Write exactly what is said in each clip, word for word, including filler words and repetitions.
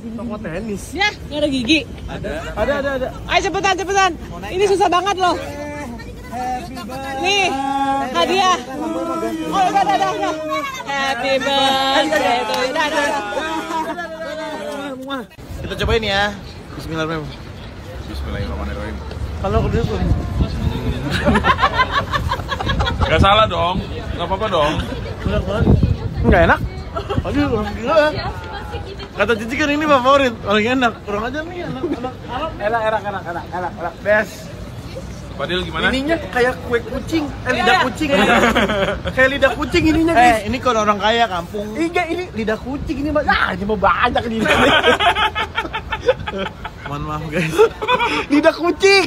Toko tenis. Ya, nggak ada gigi. Ada. Ada, ada, ada. Ayo cepetan, cepetan. Ini susah banget loh. Nih, hadiah. Oh, udah, udah, udah. Happy birthday to you. Udah, udah, udah. Kita cobain ya. Bismillahirrahmanirrahim. Bismillahirrahmanirrahim. Kalau ke dia tuh. Gak salah dong, gak apa-apa dong. Enak banget. Enggak enak? Aduh, orang gila ya. Kata Cici kan ini favorit, paling enak. Kurang aja nih, enak, enak, enak, enak, enak, enak, enak, enak, enak, best. Padil gimana? Ininya kayak kue kucing, eh lidah kucing. Kayak lidah kucing ininya, guys. Eh, ini kalau orang kaya kampung. Iya, ini lidah kucing ini, Mas. Ah, ini mau banyak nih. Mohon maaf, guys. Lidah kucing.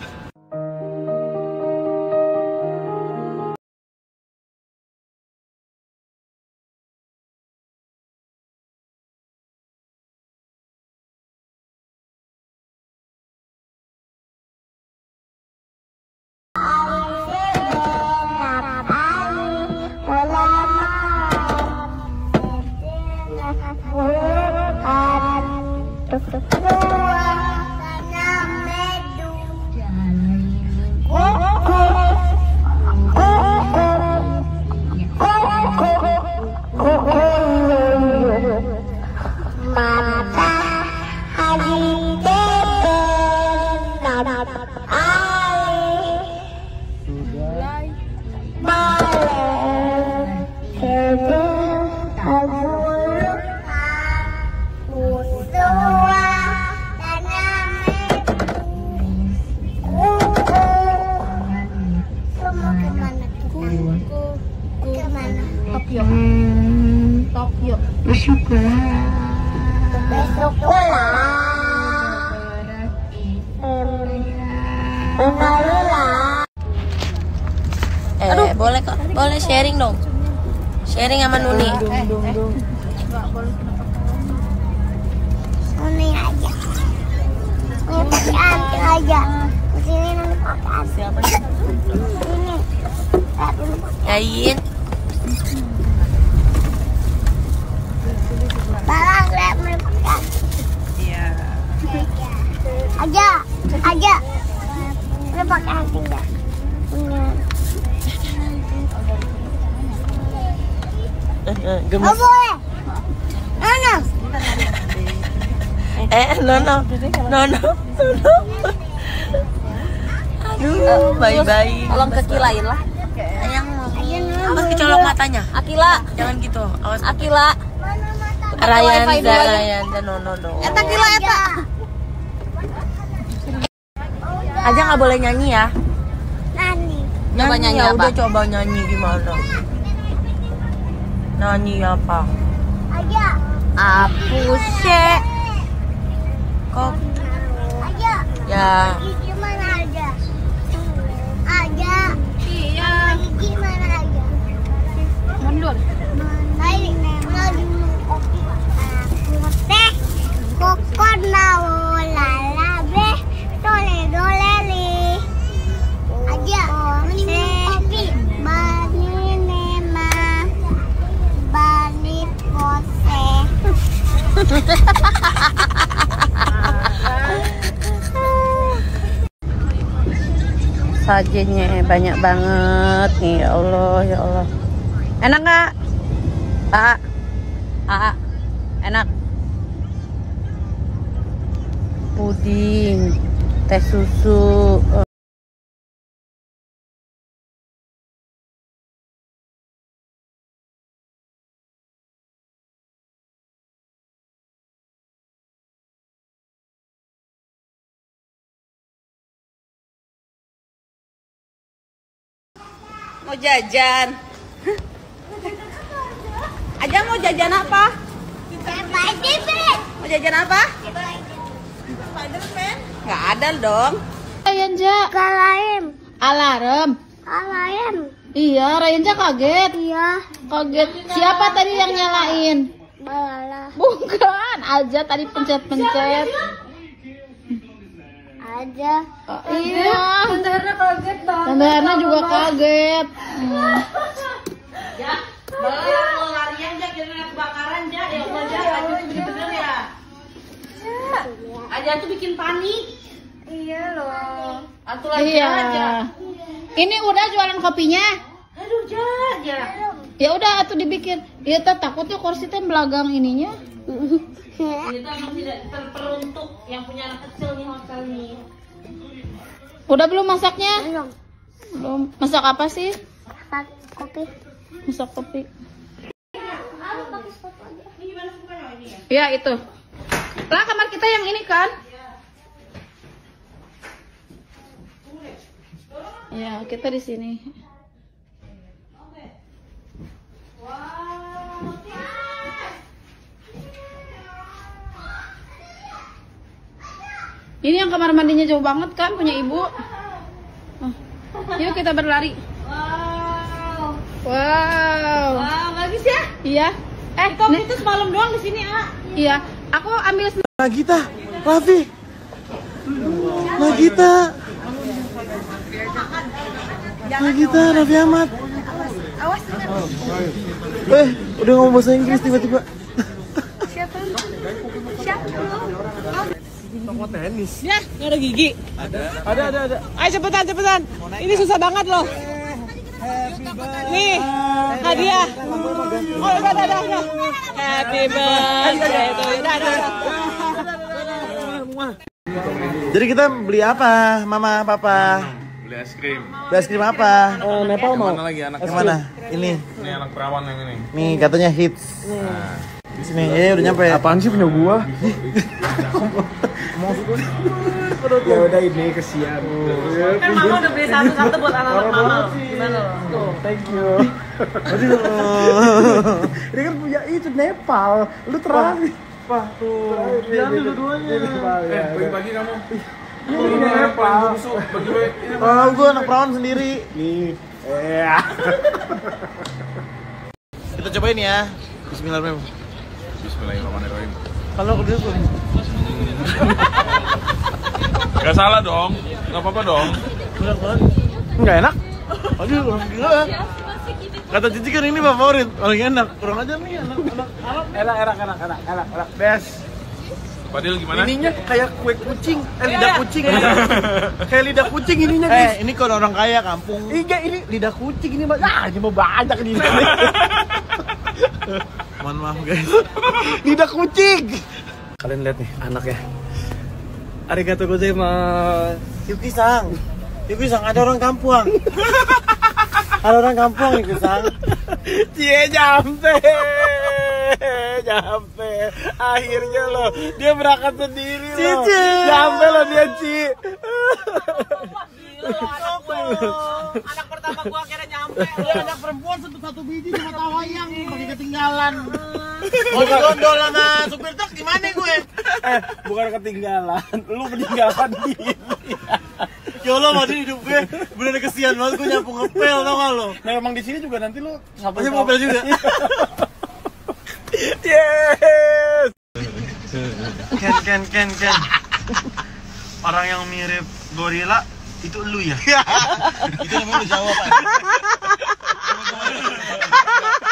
Tokyo. Tokyo. Besok besok pulang. Eh, boleh kok, boleh sharing dong. Sharing sama Nuni. Nuni aja. Nuni pakai anti aja. Sini Nuni pakai anti. Siapa? Ini. Yain. Balang lihat Nuni pakai anti. Iya. Aja, aja. Nuni pakai anti enggak? Gemes. Oh boleh. Nono. Eh, Nono. Nono. Nono. Aduh, baik-baik. Tolong kekilain lah. Yang awas kecolok matanya. Akila, Jangan gitu. Awas. Akila. Ryan, wifi dulu aja. Ryan, dan Nono dong. Eta Kila eta. Aja nggak boleh nyanyi ya. Nani. Coba nyanyi ya apa? udah coba nyanyi gimana? Nyanyi apa? Aja. Apuse kok Aja. ya Gigi mana aja? Aja. Iya. Gigi mana aja? Mundur. Baik, mau dulu kopi. Aku teh koko naulala be dole dole li. Aja. Mending kopi. Bani nema. Bani pose. sajennya banyak banget nih, ya Allah, ya Allah. Enak nggak? Aa, Aa, enak. Puding, teh susu. Mau jajan? Aja mau jajan apa? Spiderman. Mau jajan apa? Spiderman? Nggak ada dong. Ryan Ja. Kalaim. Alarm. Kalaim. Iya, Ryan Ja kaget. Iya. Kaget. Siapa tadi yang nyalain? Balala. Bukan, aja tadi pencet-pencet. Aja. Oh, iya. Tante Herna kaget dong. Tante Herna juga kaget. Hmm. Ya, balala mau larian ja kira kebakaran ja, ya Allah ja, lagi bener ya. aja tuh bikin panik. Iya loh. Atuh lagi Iya. aja. Ini udah jualan kopinya. Aduh, aja. Ya udah atuh dibikin. Iya teh takutnya kursi teh belagang ininya. Itu emang tidak terperuntuk yang punya anak kecil nih hotel nih. Udah belum masaknya? Belum. Belum. Masak apa sih? Masak kopi. Masak kopi. Iya itu. Lah kamar kita yang ini kan? Ya kita di sini. Ini yang kamar mandinya jauh banget kan punya ibu. Oh. Yuk kita berlari. Wow. Wow. Wow, bagus ya? Iya. Eh, Itu Nek. itu semalam doang di sini, ah. Iya. Aku ambil sen- Nagita, Raffi, Nagita, Nagita, Raffi Ahmad. Awas. Eh, udah ngomong bahasa Inggris tiba-tiba. Siapa? Siapa lu? Toko tenis. Ya, nggak ada gigi. Ada, ada, ada. Ayo cepetan, cepetan. Ini susah banget loh. Nih, hadiah. Oh, udah, udah, udah. Happy birthday to you. Udah, udah, udah. Jadi kita beli apa, Mama, Papa? Beli es krim. Beli es krim apa? Oh, Nepal mau? Mana lagi anak? Yang mana? Ini. Ini anak perawan yang ini. Nih katanya hits. Nah, Di sini, eh udah nyampe. Apaan sih punya gua? Ya udah ini kesian. Kan mama udah beli satu-satu buat anak-anak mama. Gimana lo? Tuh. Thank you. Aduh. Ini kan punya itu Nepal. Lu terakhir. Wah, tuh. Diambil dua-duanya. eh, bagi-bagi kamu. Ini Nepal. Bagi-bagi. Oh, gua anak perawan sendiri. Nih. Eh. Kita cobain ya. Bismillahirrahmanirrahim. Bismillahirrahmanirrahim. Kalau aku dulu. Gak salah dong. Gak apa-apa dong. Enggak enak. Aduh, gila. Kata Cici kan ini favorit, paling enak. Kurang aja nih enak, enak, enak, enak, enak, enak, enak, enak, enak, best. Padil gimana? Ininya kayak kue kucing, eh lidah kucing ya. Kayak lidah kucing ininya guys. Eh, ini kalau orang kaya kampung. Iya, ini lidah kucing ini mah. Ah, ini mah banyak ini. Mohon maaf guys. Lidah kucing. Kalian lihat nih anaknya. Arigatou gozaimasu. Yuki-san. Yuki-san ada orang kampung. Ada orang kampung Yuki-san. Cie nyampe. Nyampe. Akhirnya loh dia berangkat sendiri loh. Cici. Nyampe loh dia, Ci. Anak pertama gua akhirnya nyampe. Dia anak perempuan satu-satu biji cuma tawayang pakai ketinggalan. Mau digondol sama supir truk gimana gue? Eh, bukan ketinggalan, lu meninggalkan diri. Ya Allah, mati hidup gue bener kesian banget, gue nyapu ngepel tau gak lo? Nah emang di sini juga nanti lu sapu ngepel juga. Yes. Ken Ken Ken Ken. Orang yang mirip gorila itu lu ya? Itu namanya lu jawab, Pak.